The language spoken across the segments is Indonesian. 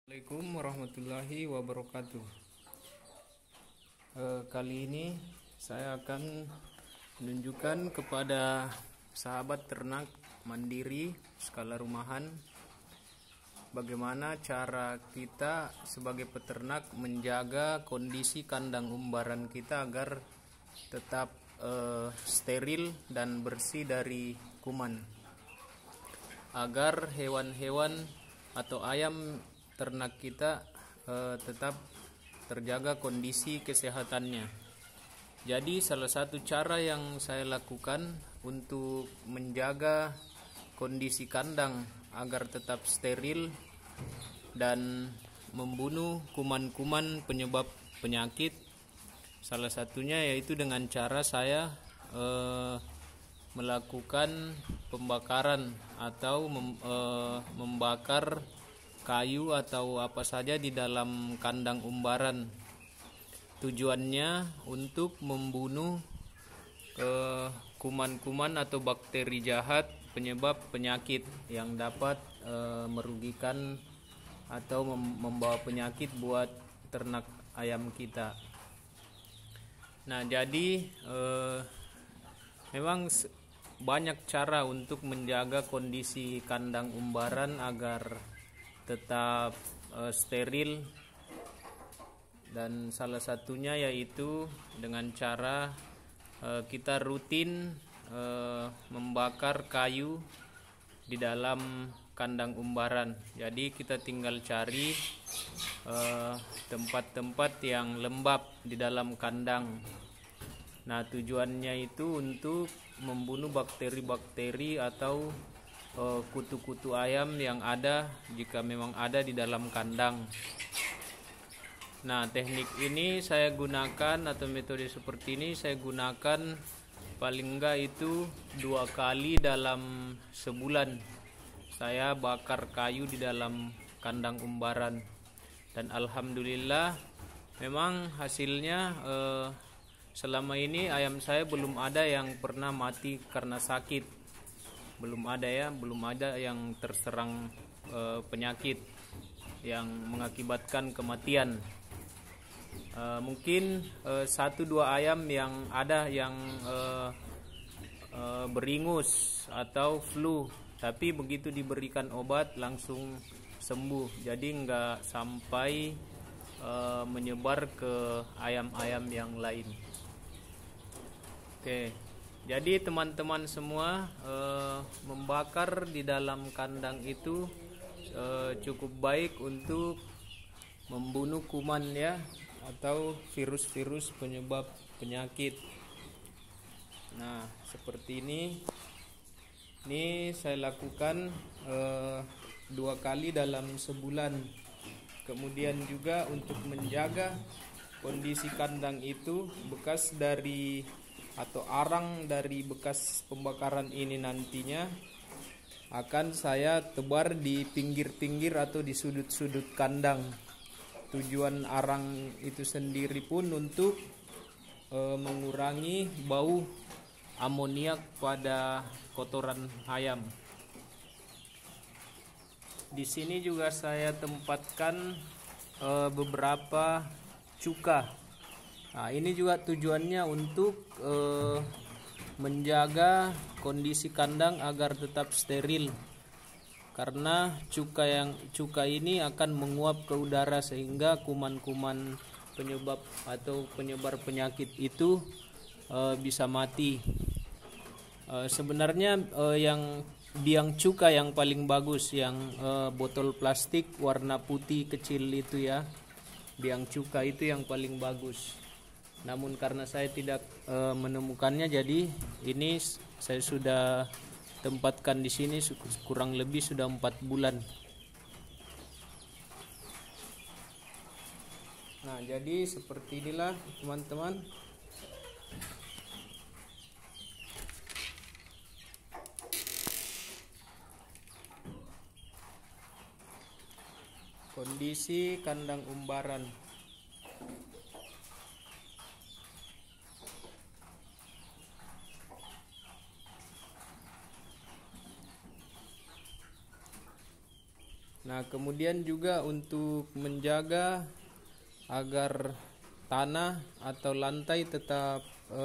Assalamualaikum warahmatullahi wabarakatuh. Kali ini saya akan menunjukkan kepada sahabat ternak mandiri skala rumahan bagaimana cara kita sebagai peternak menjaga kondisi kandang umbaran kita agar tetap steril dan bersih dari kuman, agar hewan-hewan atau ayam ternak kita tetap terjaga kondisi kesehatannya. Jadi salah satu cara yang saya lakukan untuk menjaga kondisi kandang agar tetap steril dan membunuh kuman-kuman penyebab penyakit, salah satunya yaitu dengan cara saya melakukan pembakaran atau membakar kayu atau apa saja di dalam kandang umbaran. Tujuannya untuk membunuh kuman-kuman atau bakteri jahat penyebab penyakit yang dapat merugikan atau membawa penyakit buat ternak ayam kita. Nah, jadi memang banyak cara untuk menjaga kondisi kandang umbaran agar tetap steril, dan salah satunya yaitu dengan cara kita rutin membakar kayu di dalam kandang umbaran. Jadi kita tinggal cari tempat-tempat yang lembab di dalam kandang. Nah, tujuannya itu untuk membunuh bakteri-bakteri atau kutu-kutu ayam yang ada jika memang ada di dalam kandang. Nah, teknik ini saya gunakan atau metode seperti ini saya gunakan paling enggak itu 2 kali dalam sebulan. Saya bakar kayu di dalam kandang umbaran dan alhamdulillah memang hasilnya selama ini ayam saya belum ada yang pernah mati karena sakit. Belum ada yang terserang penyakit yang mengakibatkan kematian. Mungkin 1-2 ayam yang ada yang beringus atau flu, tapi begitu diberikan obat langsung sembuh. Jadi nggak sampai menyebar ke ayam-ayam yang lain. Oke. Jadi teman-teman semua, membakar di dalam kandang itu cukup baik untuk membunuh kuman ya, atau virus-virus penyebab penyakit. Nah, seperti ini saya lakukan 2 kali dalam sebulan. Kemudian juga untuk menjaga kondisi kandang itu, bekas dari atau arang dari bekas pembakaran ini nantinya akan saya tebar di pinggir-pinggir atau di sudut-sudut kandang. Tujuan arang itu sendiri pun untuk mengurangi bau amoniak pada kotoran ayam. Di sini juga saya tempatkan beberapa cuka. Nah, ini juga tujuannya untuk menjaga kondisi kandang agar tetap steril, karena cuka ini akan menguap ke udara sehingga kuman-kuman penyebab atau penyebar penyakit itu bisa mati. Sebenarnya yang biang cuka yang paling bagus yang botol plastik warna putih kecil itu ya, biang cuka itu yang paling bagus. Namun karena saya tidak menemukannya, jadi ini saya sudah tempatkan di sini kurang lebih sudah 4 bulan. Nah, jadi seperti inilah teman-teman. Kondisi kandang umbaran. Nah, Nah, kemudian juga untuk menjaga agar tanah atau lantai tetap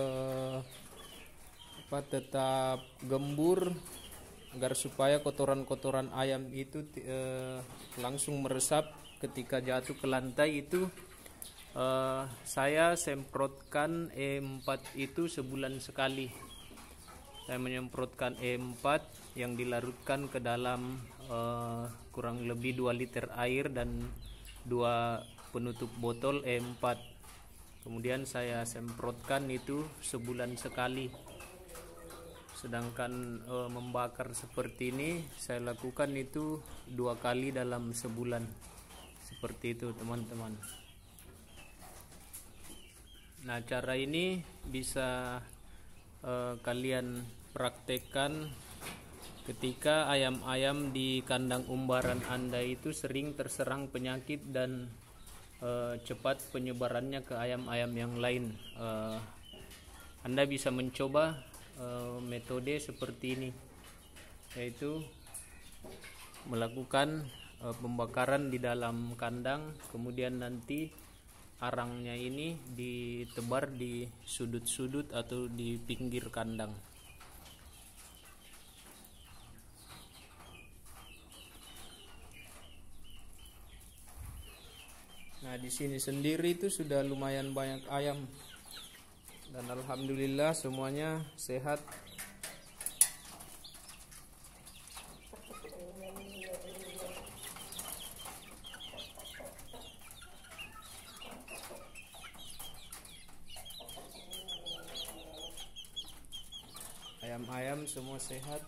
tetap gembur, agar supaya kotoran-kotoran ayam itu langsung meresap ketika jatuh ke lantai itu, saya semprotkan E4 itu sebulan sekali. Saya menyemprotkan E4 yang dilarutkan ke dalam kurang lebih 2 liter air dan 2 penutup botol E4. Kemudian saya semprotkan itu sebulan sekali. Sedangkan membakar seperti ini saya lakukan itu 2 kali dalam sebulan. Seperti itu teman-teman. Nah, cara ini bisa kalian praktekkan ketika ayam-ayam di kandang umbaran Anda itu sering terserang penyakit dan cepat penyebarannya ke ayam-ayam yang lain. Anda bisa mencoba metode seperti ini, yaitu melakukan pembakaran di dalam kandang, kemudian nanti arangnya ini ditebar di sudut-sudut atau di pinggir kandang. Nah, di sini sendiri itu sudah lumayan banyak ayam. Dan alhamdulillah semuanya sehat. Ayam-ayam semua sehat.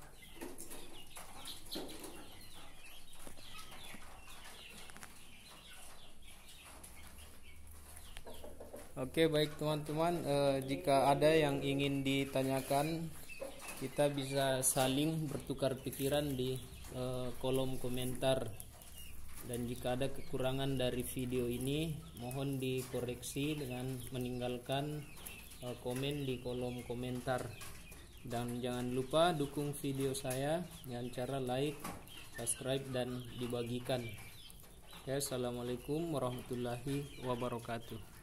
Oke, baik teman-teman, jika ada yang ingin ditanyakan, kita bisa saling bertukar pikiran di kolom komentar. Dan jika ada kekurangan dari video ini, mohon dikoreksi dengan meninggalkan komen di kolom komentar. Dan jangan lupa dukung video saya dengan cara like, subscribe, dan dibagikan. Ya, assalamualaikum warahmatullahi wabarakatuh.